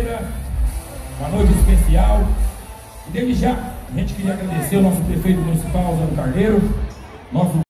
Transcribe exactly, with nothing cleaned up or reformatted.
quinta-feira, uma noite especial. E desde já, a gente queria agradecer o nosso prefeito municipal, Zé Carneiro, nosso